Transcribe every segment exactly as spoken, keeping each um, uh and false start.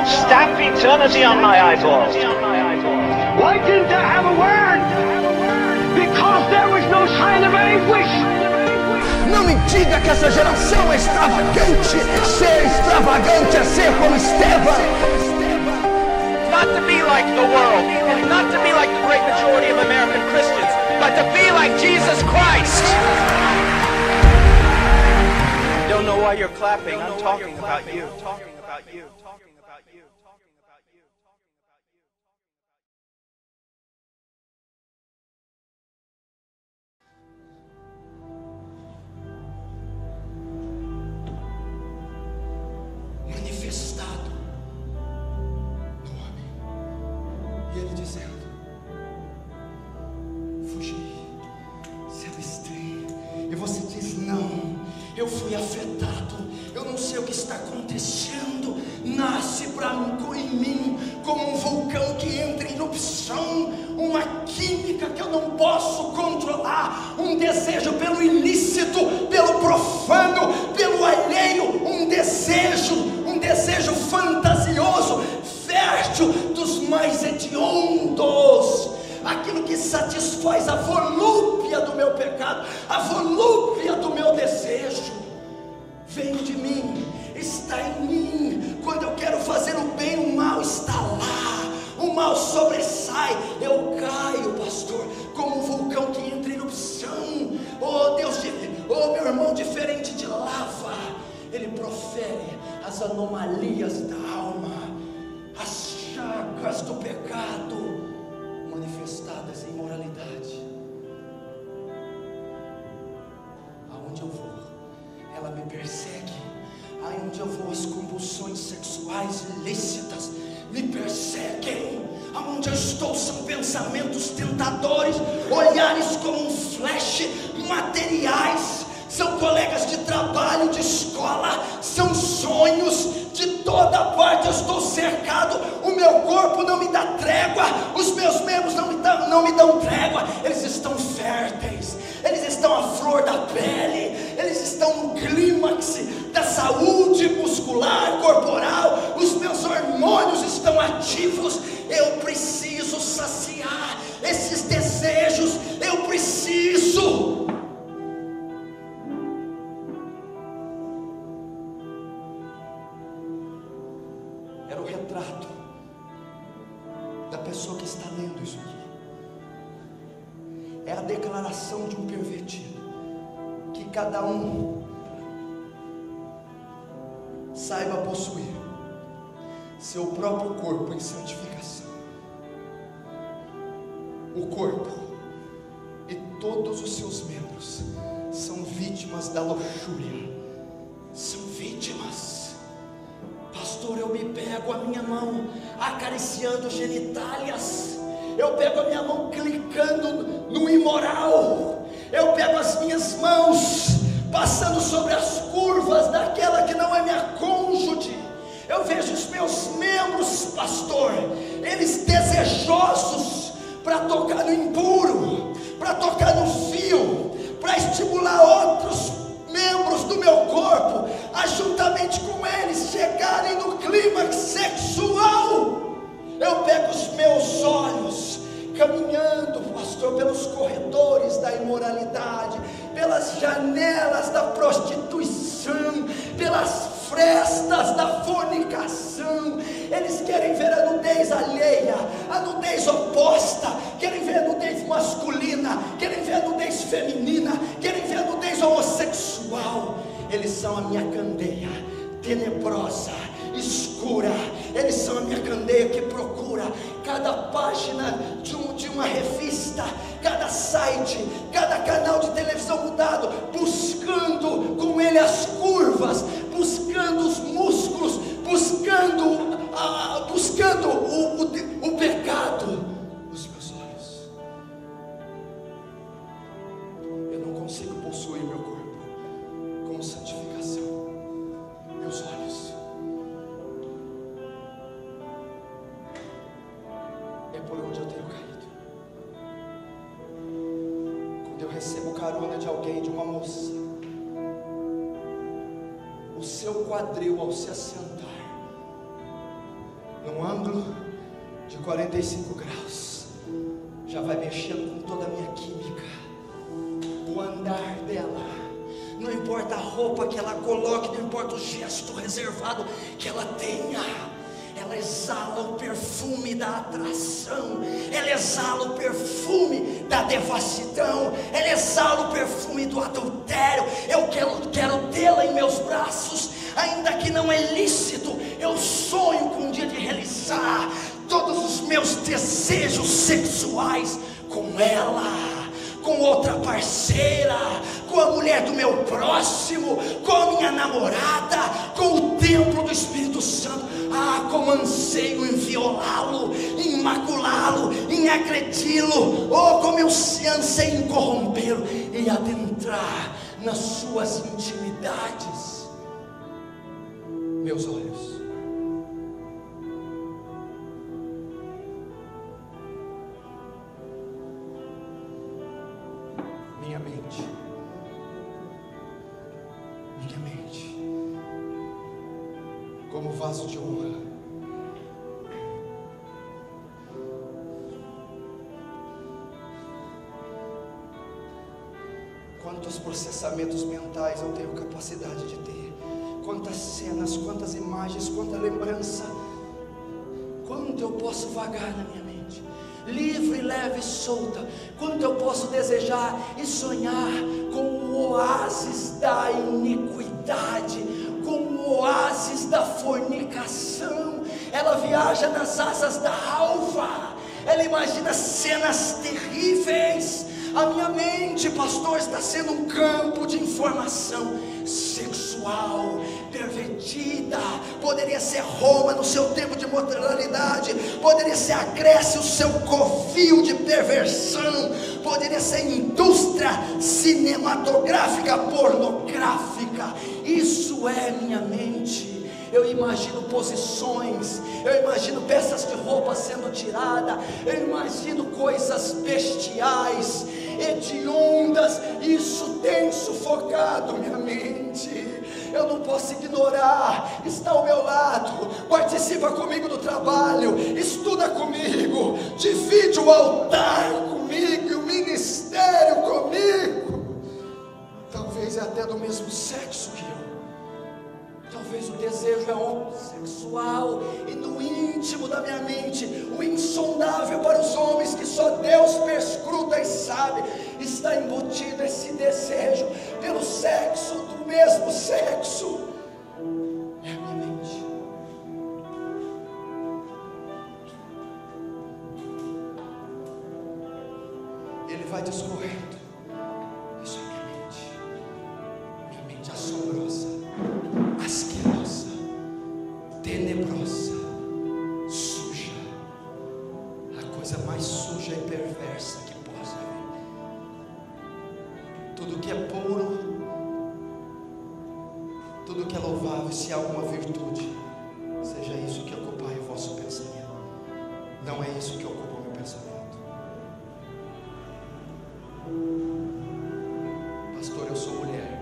won't stamp eternity on my eyeballs. Why didn't I have a word? Because there was no sign of anguish. Não me diga que essa geração é extravagante. Ser extravagante é ser como Estevão. Not to be like the world, not to be like the great majority of American Christians, but to be like Jesus Christ. Don't know why you're clapping. I'm talking about you. Talking about you. Talking about you. Talking about you. Manifestado no homem. E ele dizendo: fugi, se abstém. E você diz: não, eu fui afetado, eu não sei o que está acontecendo. Nasce para em mim como um vulcão que entra em erupção, uma química que eu não posso controlar, um desejo pelo ilícito, pelo profano, pelo alheio, um desejo, um desejo fantasioso, fértil dos mais hediondos, aquilo que satisfaz a volúpia do meu pecado, a volúpia do meu desejo. Vem de mim, está em mim. Quando eu quero fazer o bem, o mal está lá, o mal sobressai, eu caio, pastor, como um vulcão que entra em erupção. Oh Deus, oh meu irmão, diferente de lava, ele profere as anomalias da alma, as chagas do pecado manifestadas em moralidade. Aonde eu vou, ela me persegue. Aonde eu vou, as compulsões sexuais ilícitas me perseguem. Aonde eu estou, são pensamentos tentadores, olhares como um flash, materiais, são colegas de trabalho, de escola, são sonhos de toda parte. Eu estou cercado, o meu corpo não me dá trégua, os meus membros não me dão, não me dão trégua. Eles estão férteis, eles estão à flor da pele, eles estão no clímax da saúde muscular, corporal, os meus hormônios estão ativos. Eu preciso saciar esses desejos, eu preciso. Era o retrato da pessoa que está lendo isso aqui. É a declaração de um pervertido, que cada um saiba possuir seu próprio corpo em santificação. O corpo e todos os seus membros são vítimas da luxúria, são vítimas. Pastor, eu me pego a minha mão acariciando genitálias, eu pego a minha mão clicando no imoral, eu pego as minhas mãos passando sobre as curvas daquela que não é minha cônjuge. Eu vejo os meus membros, pastor, eles desejosos para tocar no impuro, para tocar no fio, para estimular outros membros do meu corpo a juntamente com eles chegarem no clímax sexual. Eu pego os meus olhos caminhando, pastor, pelos corredores da imoralidade, pelas janelas da prostituição, pelas frestas da fornicação. Eles querem ver a nudez alheia, a nudez oposta, querem ver a nudez masculina, querem ver a nudez feminina, querem ver a nudez homossexual. Eles são a minha candeia tenebrosa, escura. Eles são a minha candeia que procura cada página de, um, de uma revista, cada site, cada canal de televisão mudado, buscando com ele as curvas, buscando os músculos, buscando, ah, buscando o, o, o pecado. Os meus olhos, eu não consigo possuir meu corpo com santificação. Meus olhos, é por onde eu tenho caído. Quando eu recebo carona de alguém, de uma moça, o seu quadril ao se assentar num ângulo de quarenta e cinco graus, já vai mexendo com toda a minha química. O andar dela, não importa a roupa que ela coloque, não importa o gesto reservado que ela tenha, ela exala o perfume da atração, ela exala o perfume da devassidão, ela exala o perfume do adultério. Eu quero, quero tê-la em meus braços, ainda que não é lícito. Eu sonho com um dia de realizar todos os meus desejos sexuais com ela, com outra parceira, com a mulher do meu próximo, com a minha namorada, com o templo do Espírito Santo. Ah, como anseio em violá-lo, em maculá-lo, em agredi-lo. Oh, como eu anseio em corrompê-lo e adentrar nas suas intimidades. Meus olhos, minha mente, minha mente, como vaso de honra, quantos processamentos mentais eu tenho capacidade de ter, quantas cenas, quantas imagens, quanta lembrança, quanto eu posso vagar na minha mente, livre, leve e solta, quanto eu posso desejar e sonhar com o oásis da iniquidade, com o oásis da fornicação. Ela viaja nas asas da alva, ela imagina cenas terríveis. A minha mente, pastor, está sendo um campo de informação sexual pervertida. Poderia ser Roma no seu tempo de mortalidade, poderia ser a Grécia o seu covil de perversão, poderia ser indústria cinematográfica pornográfica. Isso é minha mente. Eu imagino posições, eu imagino peças de roupa sendo tiradas, eu imagino coisas bestiais, hediondas. Isso tem sufocado minha mente. Eu não posso ignorar. Está ao meu lado, participa comigo do trabalho, estuda comigo, divide o altar comigo e o ministério comigo. Talvez é até do mesmo sexo que eu. Talvez o desejo é homossexual, e no íntimo da minha mente, o insondável para os homens que só Deus perscruta e sabe, está embutido esse desejo pelo sexo do mesmo sexo. É a minha mente. Ele vai discorrendo. Isso é minha mente. Minha mente assombrosa, asquerosa, tenebrosa, suja, a coisa mais suja e perversa que possa haver. Tudo que é puro, tudo que é louvável, se há alguma virtude, seja isso que ocupar o vosso pensamento. Não é isso que ocupa o meu pensamento. Pastor, eu sou mulher.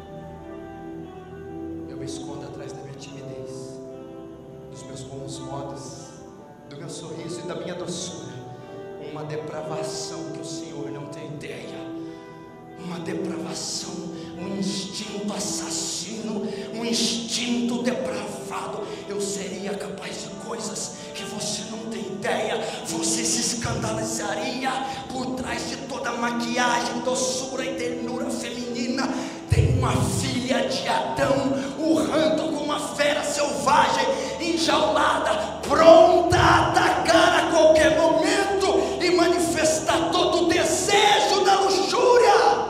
Eu me escondo atrás da minha timidez, dos meus bons modos, do meu sorriso e da minha doçura. Uma depravação que o Senhor não tem ideia. Uma depravação, um instinto assassino, um instinto depravado. Eu seria capaz de coisas que você não tem ideia. Você se escandalizaria. Por trás de toda maquiagem, doçura e ternura feminina, tem uma filha de Adão, urrando como uma fera selvagem, enjaulada, pronta a atacar a qualquer momento e manifestar todo o desejo da luxúria.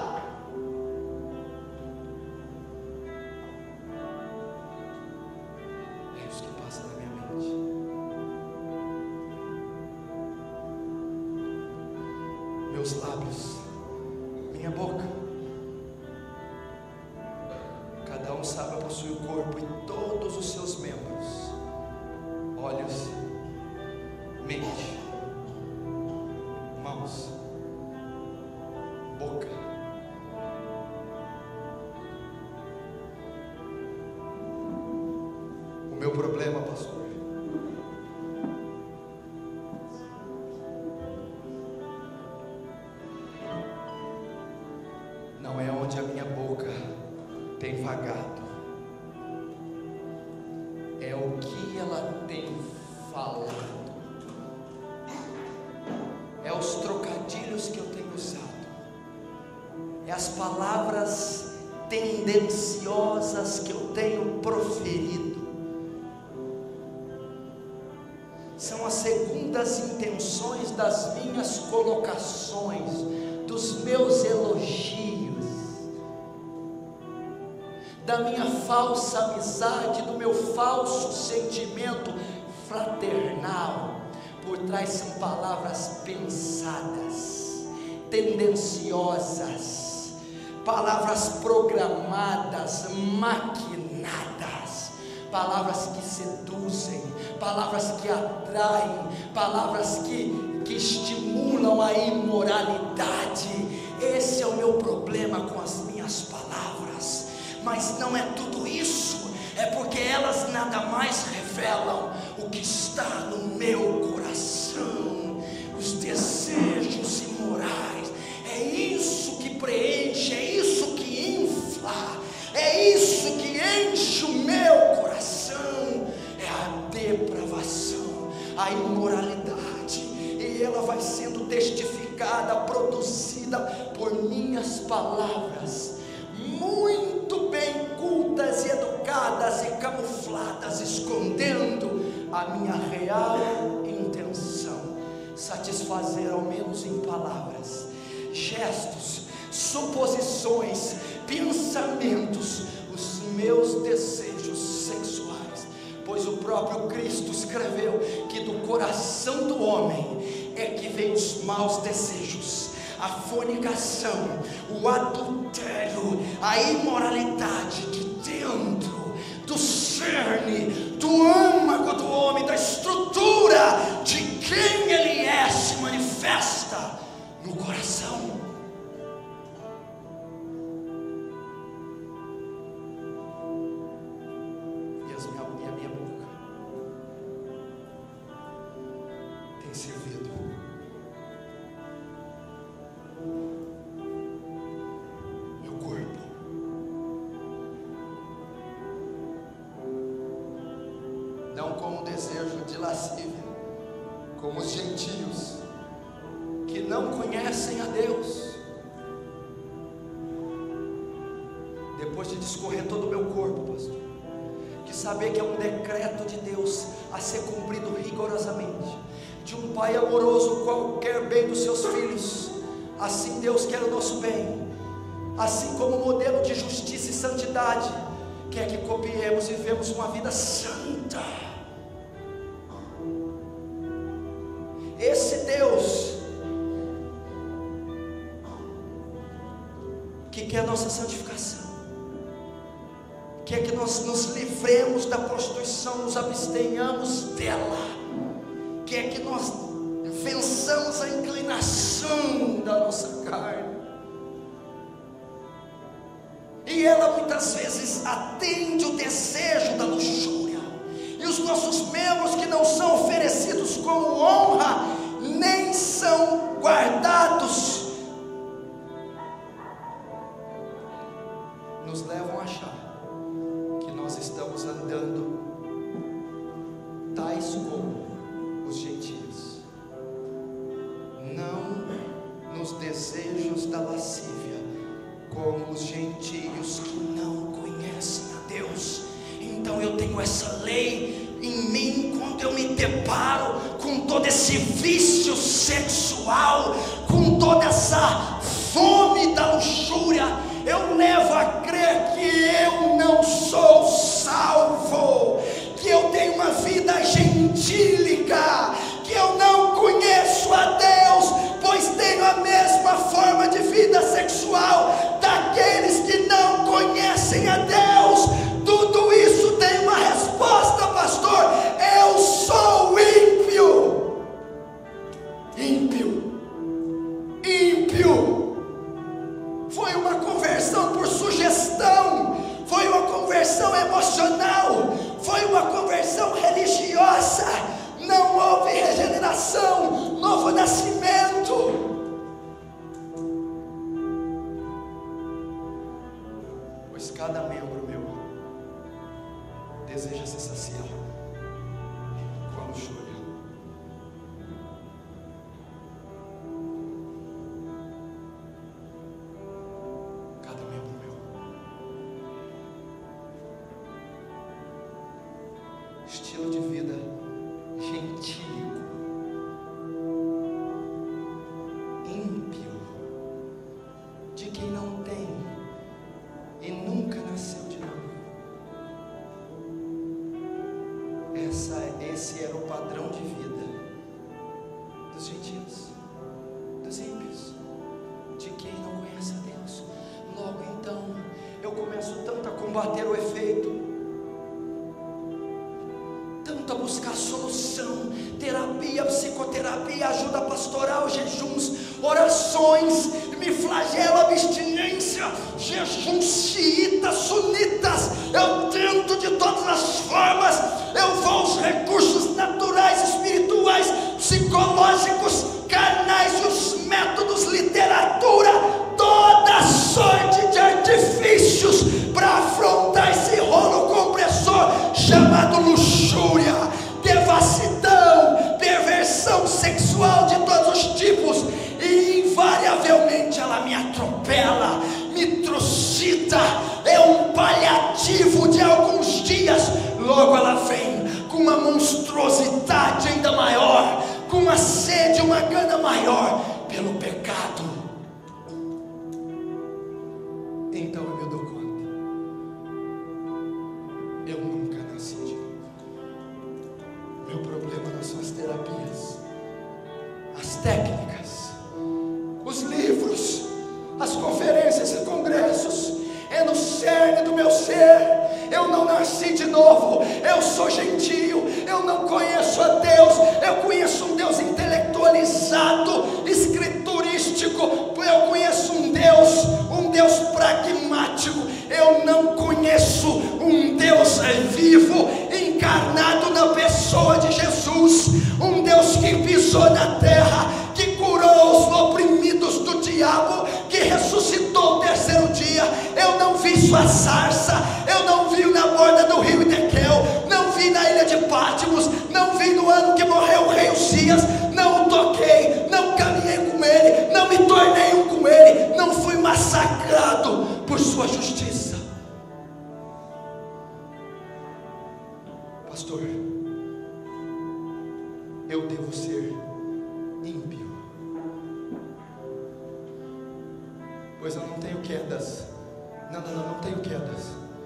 É isso que passa na minha mente. Meus lábios, minha boca, cada um sabe possuir o corpo e todos os seus membros: olhos, mente, mãos, boca. O meu problema, pastor, tem vagado, é o que ela tem falado, é os trocadilhos que eu tenho usado, é as palavras tendenciosas que eu tenho proferido, são as segundas intenções das minhas colocações, dos meus elogios, da minha falsa amizade, do meu falso sentimento fraternal. Por trás são palavras pensadas, tendenciosas, palavras programadas, maquinadas, palavras que seduzem, palavras que atraem, palavras que, que estimulam a imoralidade. Esse é o meu problema com as minhas palavras. Mas não é tudo isso, é porque elas nada mais revelam o que está no meu coração, os desejos imorais. É isso que preenche, é isso que infla, é isso que enche o meu coração, é a depravação, a imoralidade, e ela vai sendo testificada, produzida por minhas palavras, muito bem cultas e educadas e camufladas, escondendo a minha real intenção, satisfazer ao menos em palavras, gestos, suposições, pensamentos, os meus desejos sexuais, pois o próprio Cristo escreveu que do coração do homem é que vem os maus desejos, a fornicação, o adultério, a imoralidade, de dentro do cerne, do âmago do homem, da estrutura de quem ele é, se manifesta no coração. E a minha, e a minha boca tem servido meu corpo não como desejo de lascívia, como os gentios que não conhecem a Deus. Depois de discorrer todo o meu corpo, pastor, de saber que é um decreto de Deus a ser cumprido rigorosamente, de um pai amoroso qual quer bem dos seus filhos, assim Deus quer o nosso bem, assim como modelo de justiça e santidade quer que copiemos e vivemos uma vida santa. Esse Deus que quer a nossa santificação, quer que nós nos livremos da prostituição, nos abstenhamos dela, quer que nós vençamos a inclinação da nossa carne, e ela muitas vezes atende o desejo da luxúria, e os nossos membros que não são oferecidos como honra, nem são guardados, nos levam a achar que nós estamos andando tais como os gentios, não nos desejos da lascívia, como os gentios que não conhecem a Deus. Então eu tenho essa lei em mim quando eu me deparo com todo esse vício sexual, com toda essa fome da luxúria. Eu levo a crer que eu não sou salvo, que eu tenho uma vida gentílica, que eu não conheço a Deus, pois tenho a mesma forma de vida sexual daqueles que não conhecem a Deus. Tudo isso tem uma resposta, pastor: eu sou ímpio, ímpio, ímpio. Foi uma conversão por sugestão, foi uma conversão emocional, foi uma conversão religiosa, não houve regeneração, novo nascimento. pois cada membro meu deseja se saciar com a luxúria. Cada membro meu. Estilo de vida gentílico, ímpio, de quem não tem e nunca nasceu de novo. Essa, esse era o padrão de vida dos gentios, dos ímpios, de quem não conhece a Deus. Logo então, eu começo tanto a combater o efeito, tanto a buscar solução, terapia, psicoterapia, ajuda pastoral, jejuns, orações, me flagelo, abstinência, jejuns xiitas, sunitas. Eu tento de todas as formas, eu vou aos recursos naturais, espirituais, psicológicos, carnais, os métodos, literatura, toda sorte de artifícios para afrontar esse rolo compressor chamado luxúria, devassidão, perversão sexual de todos os tipos, e invariavelmente ela me atropela, me trucida, é um paliativo de alguns dias, logo ela vem com uma monstruosidade ainda maior, com uma sede, uma gana maior pelo pecado. Então eu me dou conta, eu nunca nasci de novo. Meu problema não são as terapias, as técnicas, os livros, as conferências e congressos, é no cerne do meu ser. Eu não nasci de novo, eu sou gentio, eu não conheço a Deus, eu conheço um Deus intelectualizado, escriturístico, eu conheço um Deus, um Deus pragmático, eu não conheço um Deus vivo, encarnado na pessoa de Jesus, um Deus que pisou na terra, que curou os oprimidos do diabo, que ressuscitou o terceiro dia. Eu não vi sua sarça, eu não vi na borda do rio Edequel, não vi na ilha de Patmos, não vi no ano que morreu o rei Uzias, não o toquei, não caminhei com ele, não me tornei um com ele, não fui massacrado por sua justiça. Pastor, eu devo ser ímpio, pois eu não tenho quedas. Não, não, não, não tenho quedas,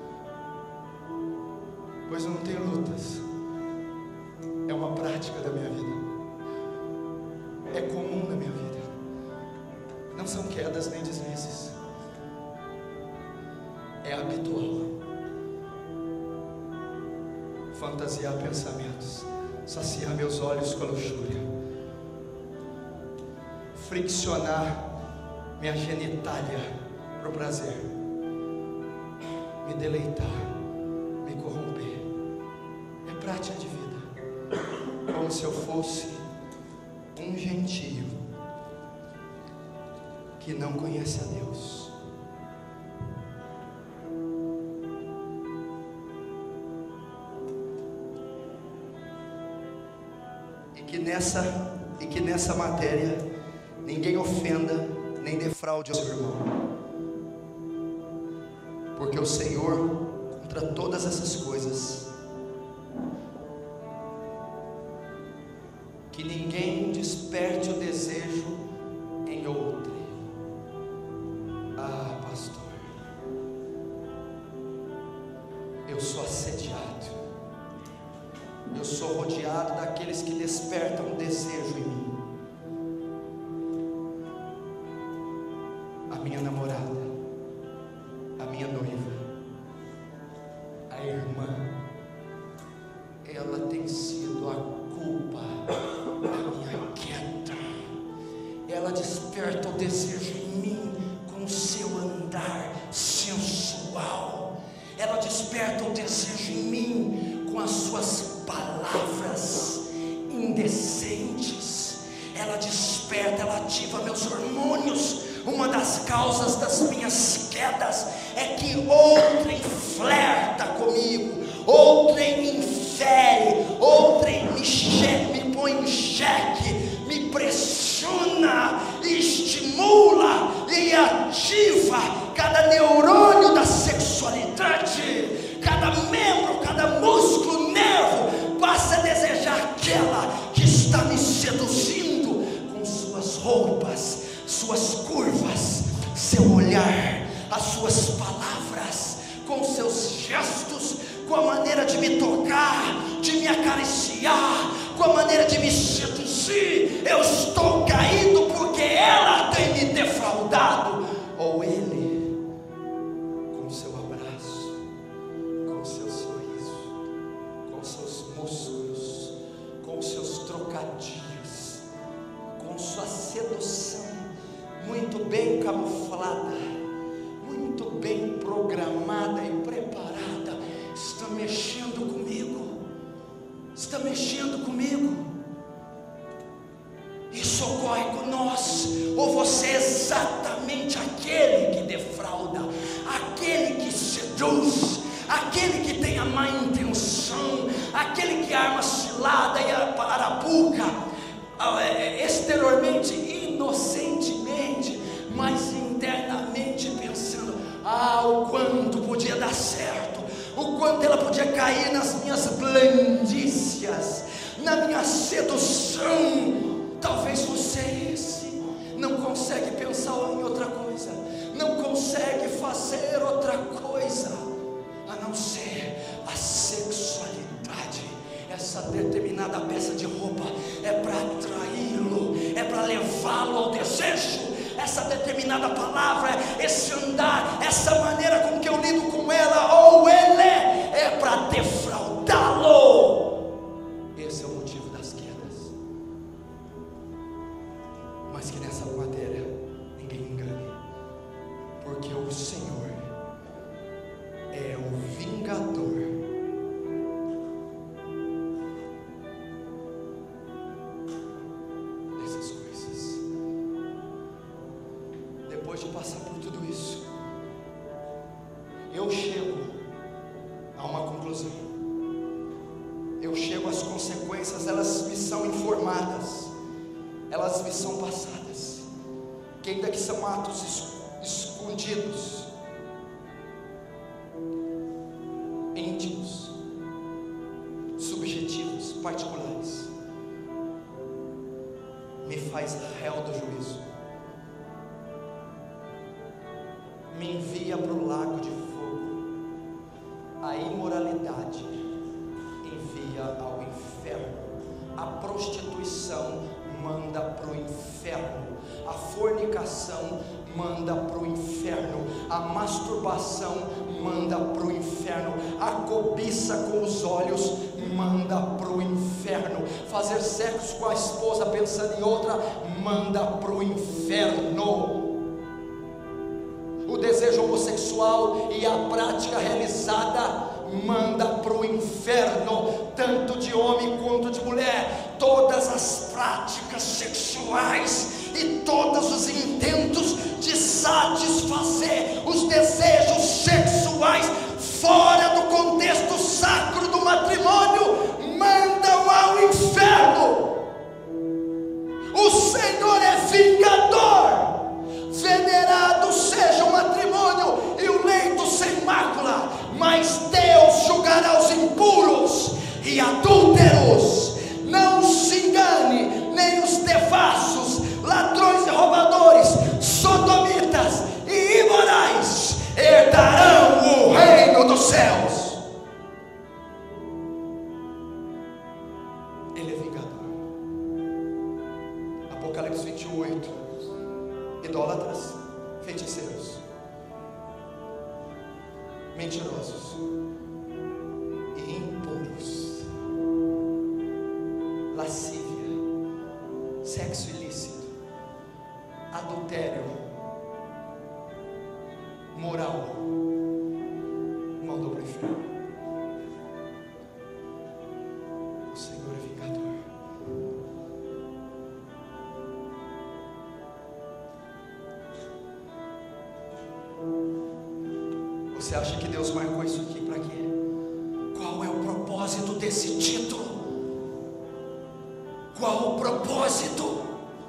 pois eu não tenho lutas. É uma prática da minha vida, é comum na minha vida. Não são quedas nem deslizes, é habitual. Fantasiar pensamentos, saciar meus olhos com a luxúria, friccionar minha genitália para o prazer, me deleitar, me corromper. É prática de vida, como se eu fosse um gentio que não conhece a Deus. E que nessa, e que nessa matéria ninguém ofenda nem defraude o seu irmão, porque o Senhor, contra todas essas coisas, que ninguém desperte o desejo em outro. Ah, pastor, eu sou assediado, eu sou rodeado daqueles que despertam o desejo em mim. A minha namorada, a minha noiva, a irmã, ela tem sido a culpa da minha queda. Ela desperta o desejo em mim com o seu andar sensual. Ela desperta o desejo em mim com as suas palavras indecentes. Ela desperta, ela ativa meus hormônios. Uma das causas das minhas quedas é que outrem flerta comigo, outrem me infere, outrem me, che- me põe em xeque, me pressiona, estimula e ativa cada neurônio da sexualidade, cada membro, cada músculo, nervo passa a desejar aquela que está me seduzindo com suas roupas, suas curvas, seu olhar, as suas palavras, com seus gestos, com a maneira de me tocar, de me acariciar, com a maneira de me seduzir. Eu estou caído porque ela tem me defraudado, ou ele, com seu abraço, com seu sorriso, com seus músculos, com seus trocadilhos, com sua sedução muito bem camuflada, muito bem programada e preparada, está mexendo comigo, está mexendo comigo. Isso ocorre com nós, ou você é exatamente aquele que defrauda, aquele que seduz, aquele que tem a má intenção, aquele que arma cilada e arapuca, exteriormente, inocentemente, mas internamente pensando: ah, o quanto podia dar certo, o quanto ela podia cair nas minhas blandícias, na minha sedução. Talvez você é esse, não consegue pensar em outra coisa, não consegue fazer outra coisa a não ser a sexualidade. Essa determinada peça de roupa é para atraí-lo, é para levá-lo ao desejo. Essa determinada palavra, esse andar, essa maneira com que eu lido com ela ou ele, é para defraudá-lo. Esse é o motivo das quedas. Mas que nessa matéria ninguém me engane, porque o Senhor é o vingador dessas coisas. Depois de passar por tudo isso, eu chego a uma conclusão. Eu chego às consequências, elas me são informadas, elas me são passadas, que ainda que são atos es- escondidos, íntimos, subjetivos, particulares, me faz réu do juízo, me envia para o lago de fogo. A imoralidade envia ao inferno, a prostituição manda para o inferno, a fornicação manda para o inferno, a masturbação manda para o inferno, a cobiça com os olhos manda para o inferno, fazer sexo com a esposa pensando em outra manda para o inferno. O desejo homossexual e a prática realizada manda para o inferno, tanto de homem quanto de mulher. Todas as práticas sexuais e todos os intentos de satisfazer os desejos sexuais fora do contexto sacro do matrimônio mandam ao inferno. O Senhor é vingador. Venerado seja o matrimônio e o leito sem mácula, mas Deus julgará os impuros e adúlteros. Não se engane, nem os devassos, ladrões e roubadores, sodomitas e imorais herdarão o reino dos céus. Ele é vingador. Apocalipse vinte e oito. Idólatras, feiticeiros, mentirosos e impuros, lascívia, sexo ilícito, adultério, moral, mandou para o inferno. O Senhor é vingador. Você acha que Deus marcou isso aqui para quê? Qual é o propósito desse título? Qual o propósito?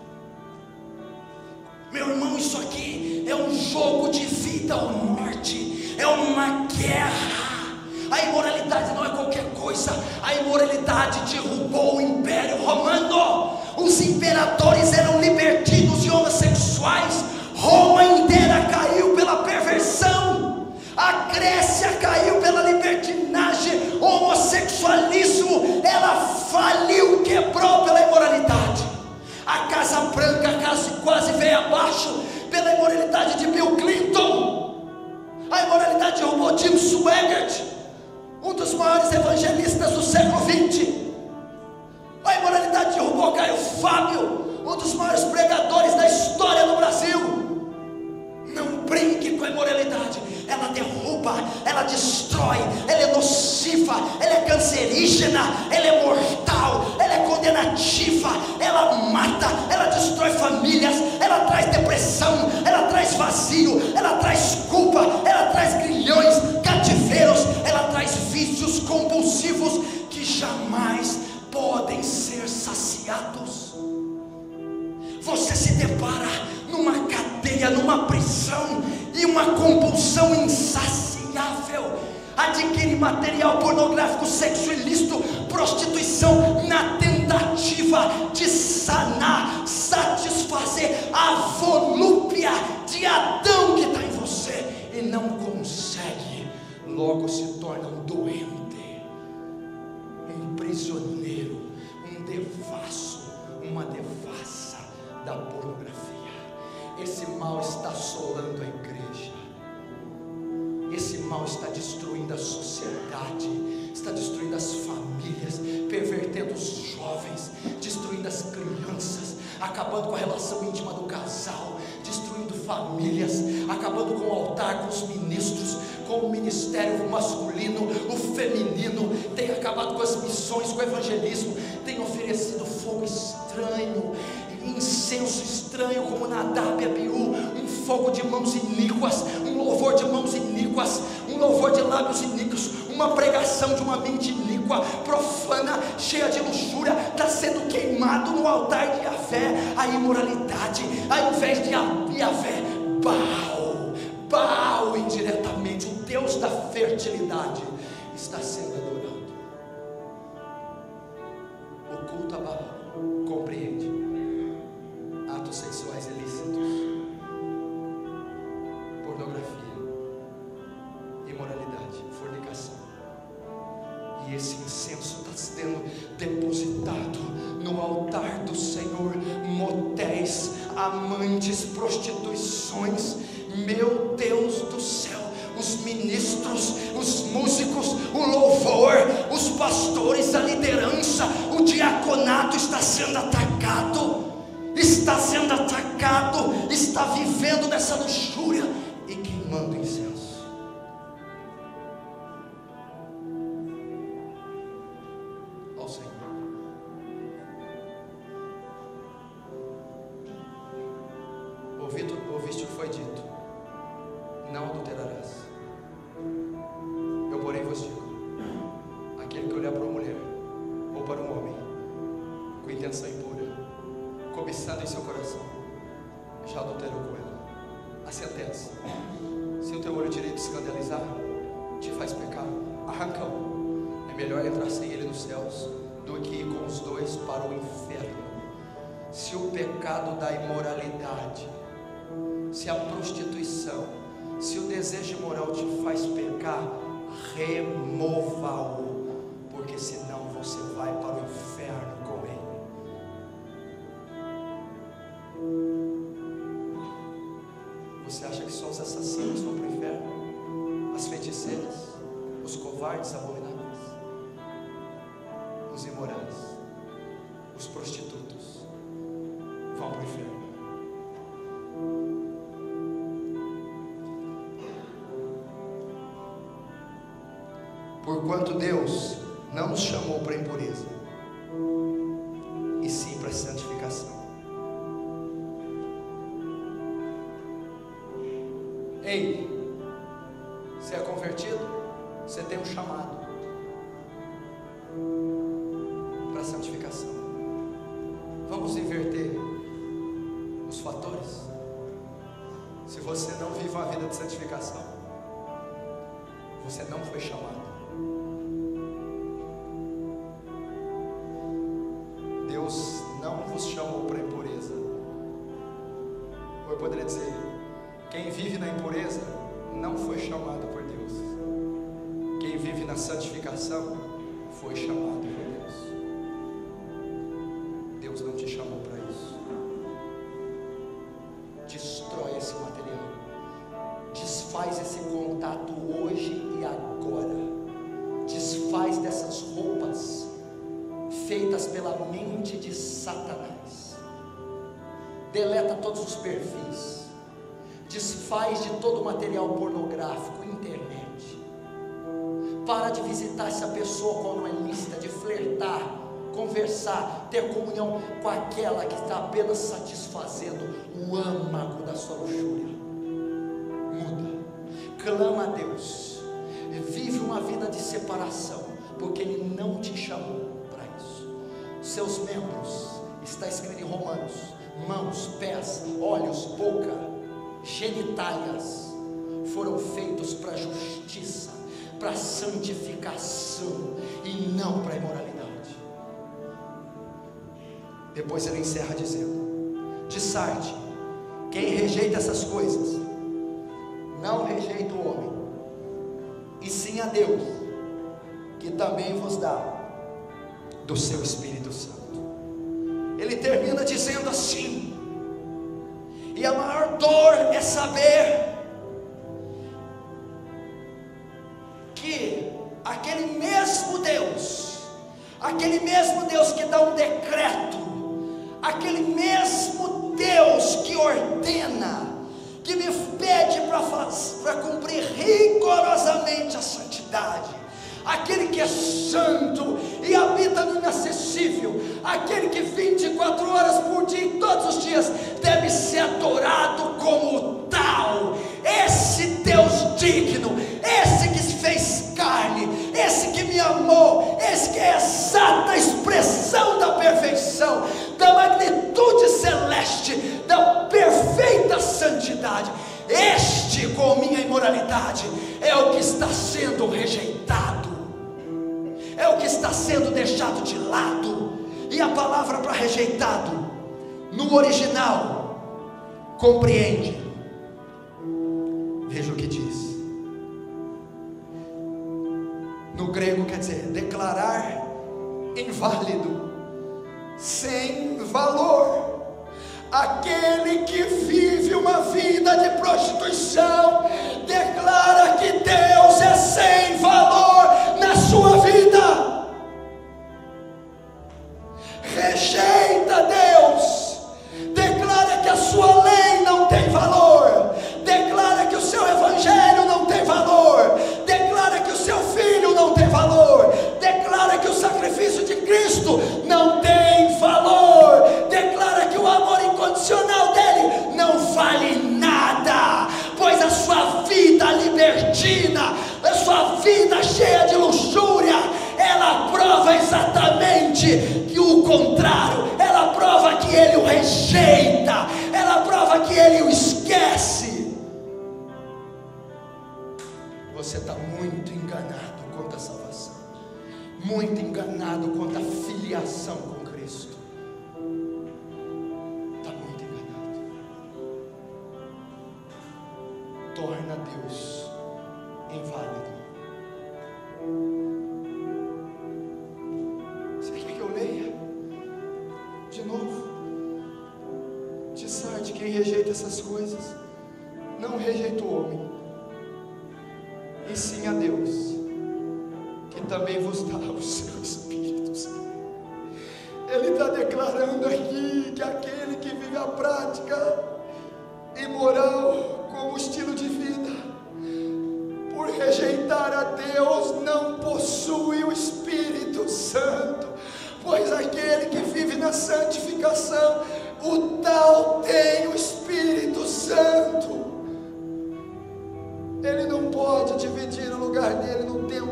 Meu irmão, isso aqui é um jogo de vida ou morte, é uma guerra. A imoralidade não é qualquer coisa. A imoralidade derrubou o Império Romano. Os imperadores eram libertinos e homossexuais. Roma inteira caiu pela perversão. A Grécia caiu pela libertinagem, homossexualismo. Ela faliu, quebrou pela imoralidade. A Casa Branca quase, quase veio abaixo pela imoralidade de Bill Clinton. A imoralidade derrubou Jim Swaggart, um dos maiores evangelistas do século vinte. A imoralidade derrubou Caio Fábio, um dos maiores pregadores da história do Brasil. Não brinque com a imoralidade. Ela derruba, ela destrói, ela é nociva, ela é cancerígena, ela é mortal, ela é condenativa, ela mata, ela destrói famílias, ela traz depressão, ela traz vazio, ela traz culpa, ela traz grilhões, cativeiros, ela traz vícios compulsivos que jamais podem ser saciados. Você se depara numa cadeia, numa prisão e uma compulsão insaciável. Adquire material pornográfico, sexo ilícito, prostituição, na tentativa de sanar, satisfazer a volúpia de Adão que está em você e não consegue. Logo se torna um doente, um prisioneiro, um devasso, uma devassa da pornografia. Esse mal está assolando a igreja. Esse mal está destruindo a sociedade, está destruindo as famílias, pervertendo os jovens, destruindo as crianças, acabando com a relação íntima do casal, destruindo famílias, acabando com o altar, com os ministros, com o ministério masculino, o feminino, tem acabado com as missões, com o evangelismo, tem oferecido fogo estranho, incenso estranho como Nadab e Abiú, um fogo de mãos iníquas, um louvor de mãos iníquas, um louvor de lábios iníquos, uma pregação de uma mente iníqua, profana, cheia de luxúria, está sendo queimado no altar de Yahvé. A imoralidade, ao invés de Yahvé, Baal, Baal indiretamente, o Deus da fertilidade, está sendo adorado. O culto a Baal compreende atos sexuais ilícitos, pornografia, imoralidade, fornicação. E esse incenso está sendo depositado no altar do Senhor. Motéis, amantes, prostituições. Meu Deus do céu, os ministros, os músicos, o louvor, os pastores, a liderança, o diaconato está sendo atacado. Está sendo atacado, está vivendo nessa luxúria e queimando incenso. Ao Senhor. Ouviste, ouviste o que foi dito: não adulterarás. Eu porém vos digo: aquele que olhar para uma mulher ou para um homem com intenção impura, cobiçando em seu coração, já adulterou com ela. A sentença: se o teu olho direito escandalizar, te faz pecar, arranca-o. É melhor entrar sem ele nos céus do que ir com os dois para o inferno. Se o pecado da imoralidade, se a prostituição, se o desejo imoral te faz pecar, remova-o, porque senão você vai para o inferno com ele. Você acha que só os assassinos vão para o inferno? As feiticeiras, os covardes abomináveis, os imorais, os prostitutos vão para o inferno. Porquanto Deus não nos chamou para a impureza, e sim para a santificação. Ei, você é convidado Você tem um chamado para a santificação. Vamos inverter os fatores. Se você não vive uma vida de santificação, você não foi chamado. Deus não vos chamou para a impureza. Ou eu poderia dizer, quem vive na impureza não foi chamado por Deus. Quem vive na santificação foi chamado por Deus. Deus não te chamou para isso. Destrói esse material. Desfaz esse contato hoje e agora. Desfaz dessas roupas feitas pela mente de Satanás. Deleta todos os perfis. Desfaz de todo o material pornográfico, internet. Para de visitar essa pessoa quando é lícita, de flertar, conversar, ter comunhão com aquela que está apenas satisfazendo o âmago da sua luxúria. Muda, clama a Deus, vive uma vida de separação, porque Ele não te chamou para isso. Seus membros, está escrito em Romanos, mãos, pés, olhos, boca, genitálias, foram feitos para justiça, para santificação e não para imoralidade. Depois ele encerra dizendo: de Sardes, quem rejeita essas coisas não rejeita o homem, e sim a Deus, que também vos dá do seu Espírito Santo. Ele termina dizendo assim: e a maior dor é saber que aquele mesmo Deus, aquele mesmo Deus que dá um decreto, aquele mesmo Deus que ordena, que me pede para cumprir rigorosamente a santidade, aquele que é santo e habita no inacessível, aquele que vinte e quatro horas por dia e todos os dias deve ser adorado como tal, esse Deus digno, esse que se fez carne, esse que me amou, esse que é a exata expressão da perfeição, da magnitude celeste, da perfeita santidade, este com minha imoralidade é o que está sendo rejeitado, é o que está sendo deixado de lado. E a palavra para rejeitado no original compreende, veja o que diz no grego, quer dizer declarar inválido, sem valor. Aquele que vive uma vida de prostituição declara que Deus é sem valor na sua vida. Rejeita Deus, declara que a sua lei não tem valor, declara que o seu evangelho não tem valor, declara que o seu filho não tem valor, declara que o sacrifício de Cristo não tem valor, declara que o amor incondicional dele não vale nada, pois a sua vida libertina, a sua vida cheia de luxúria, ela prova exatamente que o contrário, ela prova que ele o rejeita, ela prova que ele o esquece. Você está muito enganado quanto à salvação, muito enganado quanto à filiação com Cristo, está muito enganado. Torna Deus inválido. Você quer que eu leia de novo? De Sardes, quem rejeita essas coisas não rejeita o homem, e sim a Deus, que também vos dá o seu Espírito Santo. Ele está declarando aqui que aquele que vive a prática imoral como estilo de vida, por rejeitar a Deus, não possui o Espírito Santo, pois aquele que vive na santificação, o tal tem o Espírito Santo. Ele não pode dividir o lugar dele no templo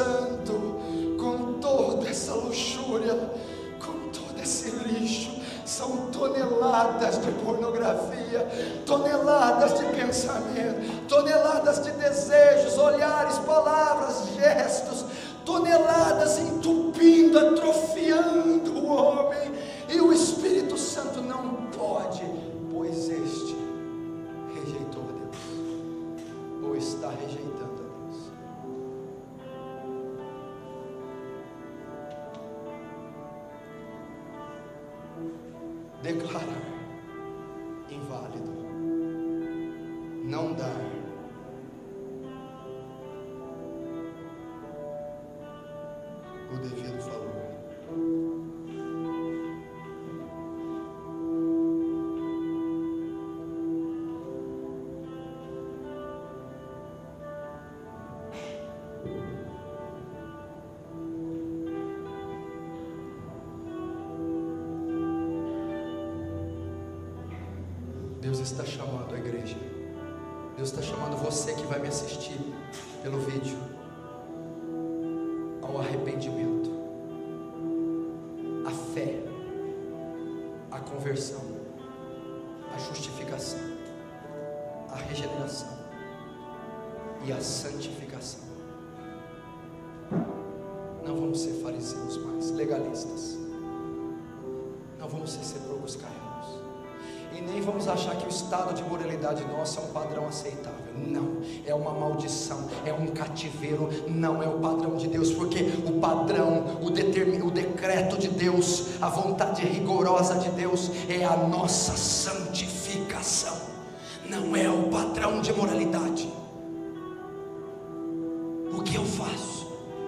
Santo, com toda essa luxúria, com todo esse lixo. São toneladas de pornografia, toneladas de pensamento, toneladas de desejos, olhares, palavras, gestos, toneladas entupindo, atrofiando o homem, e o Espírito Santo não pode, pois este rejeitou a Deus, ou está rejeitando a Deus. Declarar inválido, não dar o devido valor. Deus está chamando a igreja, Deus está chamando você que vai me assistir pelo vídeo ao arrependimento, a fé, a conversão, a justificação, a regeneração e a santificação. Não vamos ser fariseus mais, legalistas, não vamos ser sepulcros caiados, e nem vamos achar que o estado de moralidade nosso é um padrão aceitável. Não, é uma maldição, é um cativeiro, não é o padrão de Deus, porque o padrão, o, determin, o decreto de Deus, a vontade rigorosa de Deus é a nossa santificação, não é o padrão de moralidade. O que eu faço?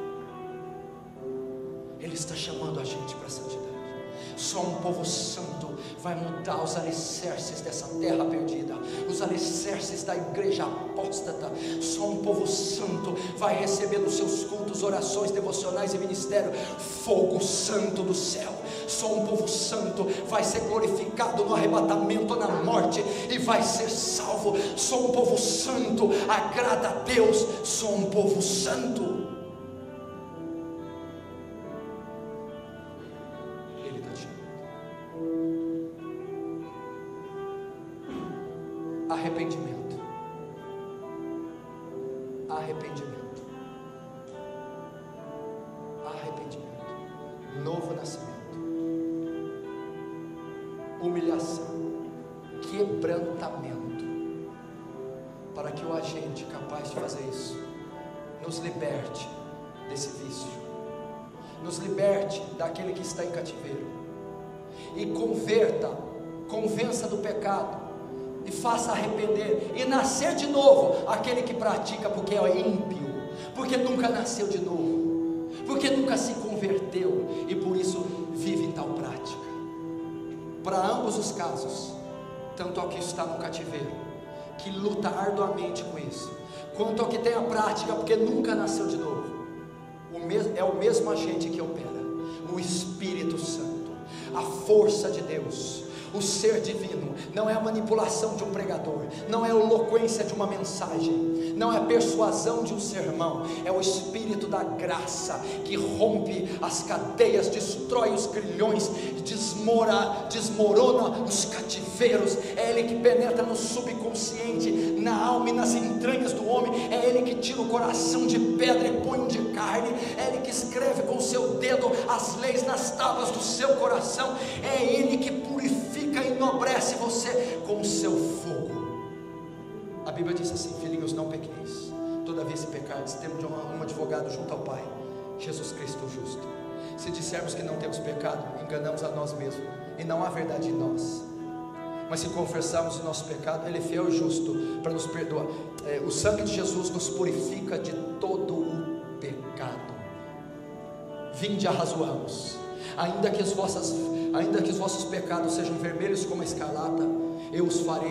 Ele está chamando a gente para a santidade. Só um povo santo vai mudar os alicerces dessa terra perdida, os alicerces da igreja apóstata. Só um povo santo vai receber nos seus cultos, orações, devocionais e ministério, fogo santo do céu. Só um povo santo vai ser glorificado no arrebatamento, na morte, e vai ser salvo. Só um povo santo agrada a Deus. Só um povo santo. Arrependimento, arrependimento, arrependimento, novo nascimento, humilhação, quebrantamento, para que o agente capaz de fazer isso nos liberte desse vício, nos liberte daquele que está em cativeiro, e converta, convença do pecado, e faça arrepender e nascer de novo aquele que pratica, porque é ímpio, porque nunca nasceu de novo, porque nunca se converteu e por isso vive em tal prática. Para ambos os casos, tanto ao que está no cativeiro, que luta arduamente com isso, quanto ao que tem a prática porque nunca nasceu de novo, o mesmo, é o mesmo agente que opera, o Espírito Santo, a força de Deus, o ser divino. Não é a manipulação de um pregador, não é a eloquência de uma mensagem, não é a persuasão de um sermão, é o Espírito da graça que rompe as cadeias, destrói os grilhões, desmora, desmorona os cativeiros. É Ele que penetra no subconsciente, na alma e nas entranhas do homem. É Ele que tira o coração de pedra e põe um de carne. É Ele que escreve com o seu dedo as leis nas tábuas do seu coração. É Ele que purifica e enobrece você com o seu fogo. A Bíblia diz assim: filhinhos, não pequeis, todavia se pecardes, temos um advogado junto ao Pai, Jesus Cristo justo. Se dissermos que não temos pecado, enganamos a nós mesmos, e não há verdade em nós. Mas se confessarmos o nosso pecado, Ele é fiel e justo para nos perdoar. É, o sangue de Jesus nos purifica de todo o pecado. Vinde, arrazoamos. Ainda que as vossas, ainda que os vossos pecados sejam vermelhos como a escarlata, eu os farei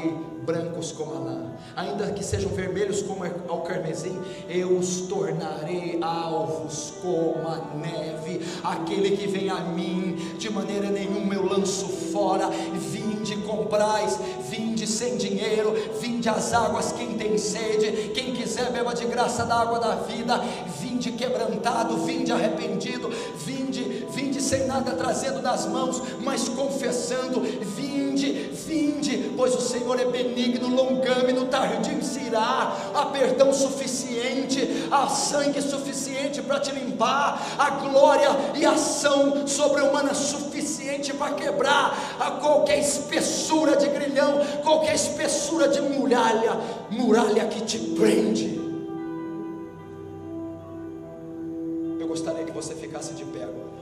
brancos como a lã, ainda que sejam vermelhos como ao carmesim, eu os tornarei alvos como a neve. Aquele que vem a mim, de maneira nenhuma eu lanço fora. Vinde, comprais, vinde sem dinheiro, vinde às águas quem tem sede, quem quiser beba de graça da água da vida. Vinde quebrantado, vinde arrependido, vinde, vinde sem nada trazendo nas mãos, mas confessando. Vinde, vinde, pois o Senhor é benigno, longâmino, tardio em se irar. Há perdão suficiente, há sangue suficiente para te limpar, há glória e ação sobre-humana suficiente para quebrar a qualquer espessura de grilhão, qualquer espessura de muralha, muralha que te prende. Eu gostaria que você ficasse de pé agora.